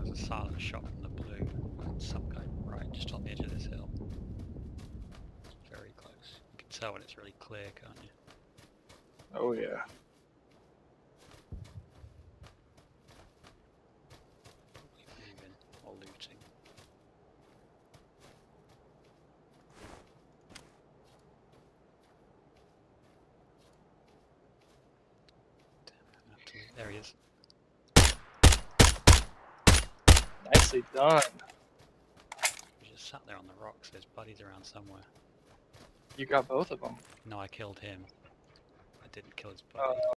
was a silent shot from the blue. And some guy right just on the edge of this hill. It's very close. You can tell when it's really clear, can't you? Oh yeah. Probably moving or looting. Damn, I have to loot. There he is. Nicely done. He just sat there on the rocks. There's buddies around somewhere. You got both of them. No, I killed him. I didn't kill his buddy.